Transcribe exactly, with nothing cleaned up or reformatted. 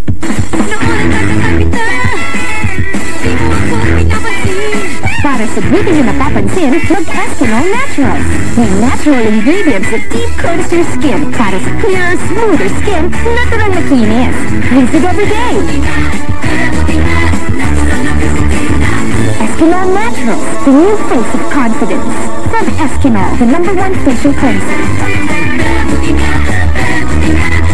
Para sa beauty nyo napapansin, mag-Eskinol Naturals. May natural ingredients that deep cleanse your skin para sa clearer, smoother skin, natural na kinis. Use it every day. Eskinol Naturals, the new face of confidence. From Eskinol, the number one facial cleanser.